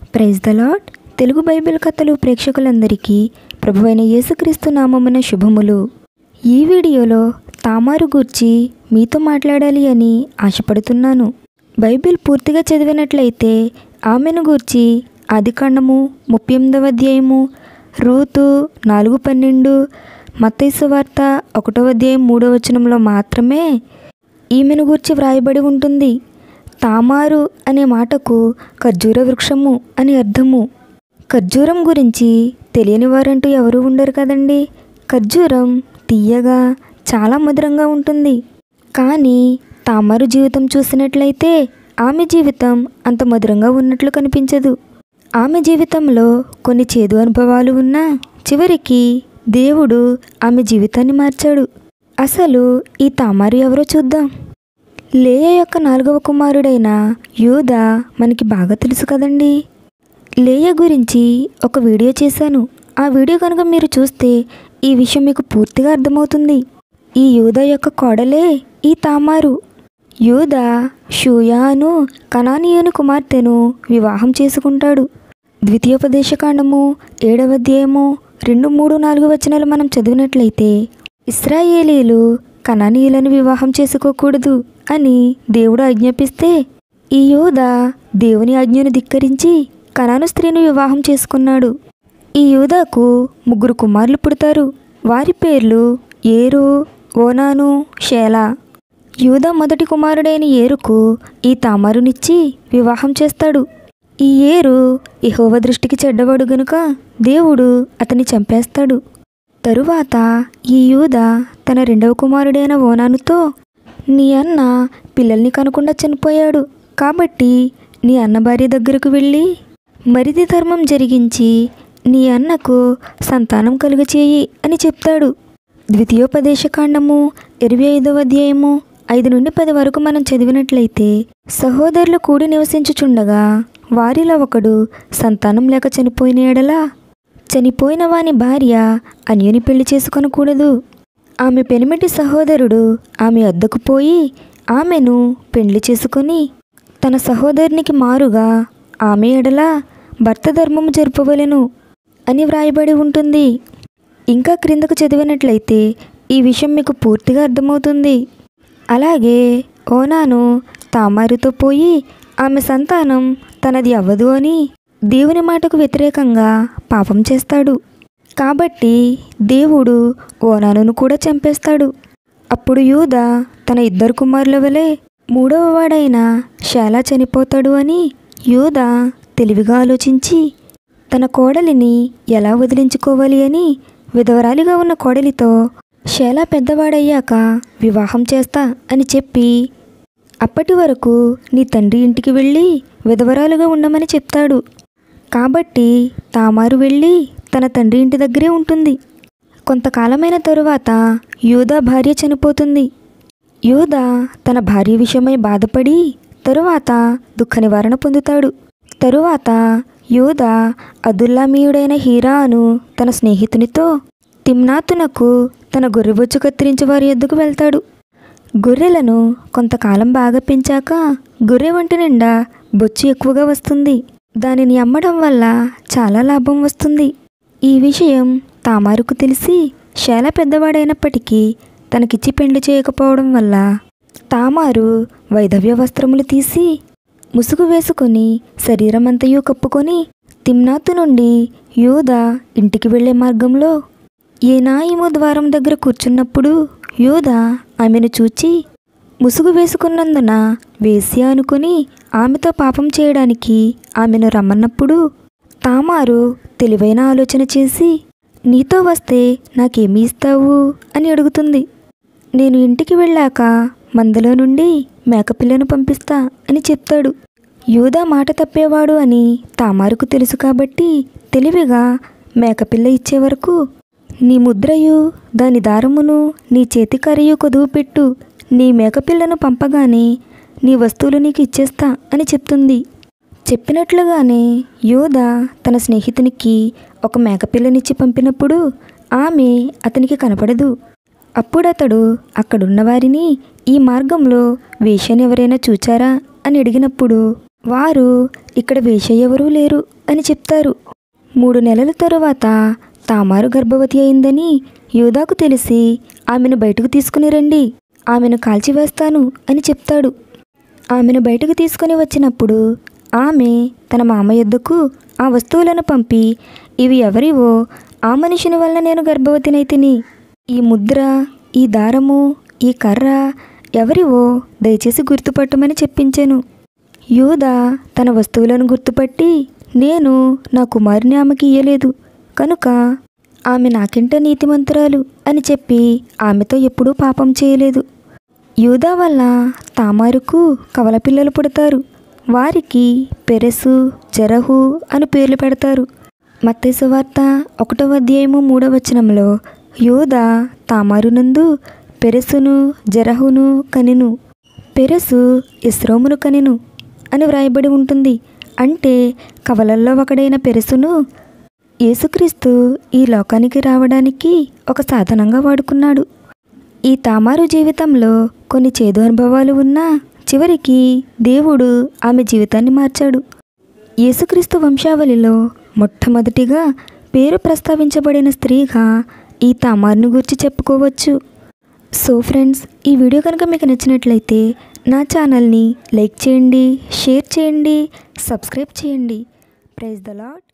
Praise the Lord. Telugu Bible కథలు ప్రేక్షకులందరికీ ప్రభువైన యేసుక్రీస్తు నామమున శుభములు. ఈ వీడియోలో తామారు గూర్చి మీతో మాట్లాడాలి అని ఆశపడుతున్నాను. బైబిల్ పూర్తిగా చదివినట్లయితే ఆమెను గూర్చి ఆదికాండము 38వ అధ్యాయము, రూతు 4:12, మత్తయి సువార్త 1వ అధ్యాయం 3వ వచనంలో మాత్రమే ఈమెను గూర్చి వ్రాయబడి ఉంటుంది. తామారు అనే మాటకు ఖర్జూర వృక్షము అని అర్థము. ఖర్జూరం గురించి తెలియని వారంటూ ఎవరు ఉండరు కదండి. ఖర్జూరం తీయగా చాలా మధురంగా ఉంటుంది. కానీ తామారు జీవితం చూసినట్లయితే ఆమె జీవితం అంత మధురంగా ఉన్నట్లు కనిపించదు. ఆమె జీవితంలో కొన్ని చేదు అనుభవాలు ఉన్నా చివరికి దేవుడు ఆమె జీవితాన్ని మార్చాడు. అసలు ఈ తామారు ఎవరో చూద్దాం. లేయా యొక్క 4వ కుమారుడైన యూదా మనకి బాగా తెలుసు కదండి. లేయా గురించి ఒక వీడియో చేశాను. ఆ వీడియో కనుక మీరు చూస్తే ఈ విషయం మీకు పూర్తిగా అర్థమవుతుంది. ఈ యూదా యొక్క కోడలే ఈ తామారు. యూదా షూయాను కనానీయుని కుమార్తెను వివాహం చేసుకుంటాడు. ద్వితీయోపదేశకాండము 7వ అధ్యాయము 2, 3, 4 వచనాలు మనం చదివినట్లయితే ఇశ్రాయేలీలు కనానీయులను వివాహం చేసుకోకూడదు అని దేవుడు ఆజ్ఞాపిస్తే ఈ యూదా దేవుని ఆజ్ఞను ధిక్కరించి కనాను స్త్రీని వివాహం చేసుకున్నాడు. ఈ యూదాకు 3 కుమారులు పుడతారు. వారి పేర్లు ఏరు, ఓనాను, షేలా. యూదా మొదటి కుమారుడైన ఏరుకు ఈ తామారునిచ్చి వివాహం చేస్తాడు. ఈ ఏరు యెహోవా దృష్టికి చెడ్డవాడు గనుక దేవుడు అతన్ని చంపేస్తాడు. తరువాత ఈ యూదా తన 2వ కుమారుడైన ఓనానుతో, నీ అన్న పిల్లల్ని కనకుండా చనిపోయాడు కాబట్టి నీ అన్న భార్య దగ్గరకు వెళ్ళి మరిది ధర్మం జరిగించి నీ అన్నకు సంతానం కలుగచేయి అని చెప్తాడు. ద్వితీయోపదేశకాండము 25వ అధ్యాయము 5 నుండి 10 వరకు మనం చదివినట్లయితే సహోదరులు కూడి నివసించుచుండగా వారిలో ఒకడు సంతానం లేక చనిపోయిన ఎడల చనిపోయిన వాని భార్య అన్యుని పెళ్లి చేసుకొనకూడదు. ఆమె పెనిమిటి సహోదరుడు ఆమె వద్దకు పోయి ఆమెను పెళ్లి చేసుకొని తన సహోదరునికి మారుగా ఆమె ఎడల భర్త ధర్మము జరుపవలెను అని వ్రాయబడి ఉంటుంది. ఇంకా క్రిందకు చదివినట్లయితే ఈ విషయం మీకు పూర్తిగా అర్థమవుతుంది. అలాగే ఓనాను తామారుతో పోయి ఆమె సంతానం తనది అవ్వదు అని దేవుని మాటకు వ్యతిరేకంగా పాపం చేస్తాడు. కాబట్టి దేవుడు ఓనానును కూడా చంపేస్తాడు. అప్పుడు యూదా తన 2 కుమారుల వలె 3వ వాడైన షేలా చనిపోతాడు అని యూదా తెలివిగా ఆలోచించి తన కోడలిని ఎలా వదిలించుకోవాలి అని విధవరాలిగా ఉన్న కోడలితో షేలా పెద్దవాడయ్యాక వివాహం చేస్తా అని చెప్పి అప్పటి వరకు నీ తండ్రి ఇంటికి వెళ్ళి విధవరాలుగా ఉండమని చెప్తాడు. కాబట్టి తామారు వెళ్ళి తన తండ్రి ఇంటి దగ్గరే ఉంటుంది. కొంతకాలమైన తరువాత యూదా భార్య చనిపోతుంది. యూదా తన భార్య విషయమై బాధపడి తరువాత దుఃఖ నివారణ పొందుతాడు. తరువాత యూదా అదుల్లామీయుడైన హీరాను తన స్నేహితునితో తిమ్నాతునకు తన గొర్రెబొచ్చు కత్తిరించి వారి యొద్దకు వెళ్తాడు. గొర్రెలను కొంతకాలం బాగా పెంచాక గొర్రె వంటి నిండా బొచ్చు ఎక్కువగా వస్తుంది. దానిని అమ్మడం వల్ల చాలా లాభం వస్తుంది. ఈ విషయం తామారుకు తెలిసి షేలా పెద్దవాడైనప్పటికీ తనకిచ్చి పెండ్లి చేయకపోవడం వల్ల తామారు వైధవ్య వస్త్రములు తీసి ముసుగు వేసుకొని శరీరమంతయు కప్పుకొని తిమ్నాతు నుండి యూదా ఇంటికి వెళ్లే మార్గంలో ఏనాయిము ద్వారం దగ్గర కూర్చున్నప్పుడు యూదా ఆమెను చూచి ముసుగు వేసుకున్నందున వేశ్య అనుకుని ఆమెతో పాపం చేయడానికి ఆమెను రమ్మన్నప్పుడు తామారు తెలివైన ఆలోచన చేసి నీతో వస్తే నాకేమి ఇస్తావు అని అడుగుతుంది. నేను ఇంటికి వెళ్ళాక మందలో నుండి మేకపిల్లను పంపిస్తా అని చెప్తాడు. యూదా మాట తప్పేవాడు అని తామారుకు తెలుసు కాబట్టి తెలివిగా మేకపిల్ల ఇచ్చే వరకు నీ ముద్రయు దాని దారమును నీ చేతికరయు కొదువు పెట్టు, నీ మేకపిల్లను పంపగానే నీ వస్తువులు నీకు ఇచ్చేస్తా అని చెప్తుంది. చెప్పినట్లుగానే యూదా తన స్నేహితునికి ఒక మేకపిల్లనిచ్చి పంపినప్పుడు ఆమె అతనికి కనపడదు. అప్పుడతడు అక్కడున్న వారిని ఈ మార్గంలో వేశ్యను ఎవరైనా చూచారా అని అడిగినప్పుడు వారు ఇక్కడ వేశ్య ఎవరూ లేరు అని చెప్తారు. 3 నెలల తరువాత తామారు గర్భవతి అయిందని యూదాకు తెలిసి ఆమెను బయటకు తీసుకుని రండి, ఆమెను కాల్చివేస్తాను అని చెప్తాడు. ఆమెను బయటకు తీసుకుని వచ్చినప్పుడు ఆమె తన మామ యొద్దకు ఆ వస్తువులను పంపి, ఇవి ఎవరివో, ఆ మనిషిని వల్ల నేను గర్భవతినైతిని. ఈ ముద్ర, ఈ దారము, ఈ కర్ర ఎవరివో దయచేసి గుర్తుపట్టమని చెప్పించెను. యూదా తన వస్తువులను గుర్తుపట్టి, నేను నా కుమారుని ఆమెకి ఇయ్యలేదు కనుక ఆమె నాకింట నీతిమంతురాలు అని చెప్పి ఆమెతో ఎప్పుడూ పాపం చేయలేదు. యూదా వల్ల తామారుకు కవల పిల్లలు పుడతారు. వారికి పెరెసు, జెరహు అని పేర్లు పెడతారు. మత్తయి సువార్త 1వ అధ్యాయము 3వ వచనంలో యూదా తామారునందు పెరెసును జెరహును కనెను. పెరెసు ఎస్రోమును కనెను అని వ్రాయబడి ఉంటుంది. అంటే కవలల్లో ఒకడైన పెరెసును యేసుక్రీస్తు ఈ లోకానికి రావడానికి ఒక సాధనంగా వాడుకున్నాడు. ఈ తామారు జీవితంలో కొన్ని చేదు అనుభవాలు ఉన్నా చివరికి దేవుడు ఆమె జీవితాన్ని మార్చాడు. యేసుక్రీస్తు వంశావళిలో మొట్టమొదటిగా పేరు ప్రస్తావించబడిన స్త్రీగా ఈ తామారును గురించి చెప్పుకోవచ్చు. సో ఫ్రెండ్స్, ఈ వీడియో కనుక మీకు నచ్చినట్లయితే నా ఛానల్ని లైక్ చేయండి, షేర్ చేయండి, సబ్స్క్రైబ్ చేయండి. Praise the lord.